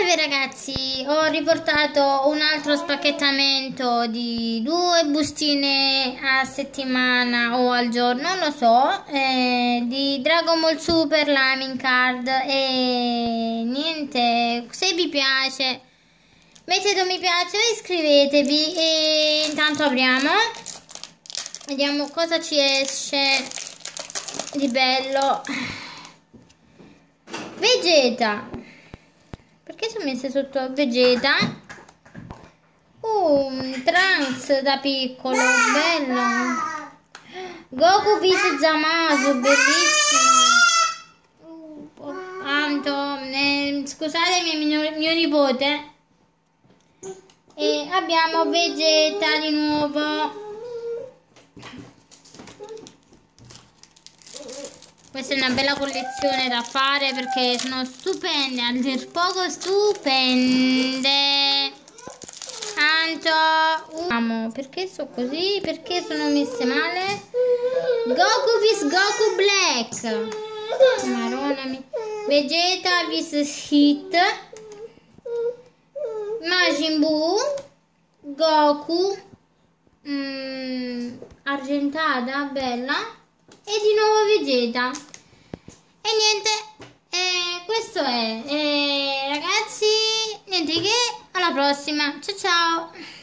Salve ragazzi, ho riportato un altro spacchettamento di 2 bustine a settimana o al giorno, non lo so, di Dragon Ball Super Laming Card. E niente, se vi piace mettete un mi piace e iscrivetevi. E intanto apriamo, vediamo cosa ci esce di bello. Vegeta, perché sono messe sotto Vegeta? Trunks da piccolo, bello. Goku vs Zamasu, bellissimo. Tanto, scusatemi mio nipote. E abbiamo Vegeta di nuovo. Questa è una bella collezione da fare perché sono stupende, a dir poco stupende. Tanto perché sono così? Perché sono messe male? Goku vs Goku Black, Marona. Vegeta vs Hit, Majin Buu, Goku, argentata, bella. E di nuovo Vegeta. E niente, questo è. Ragazzi, niente che, alla prossima. Ciao ciao.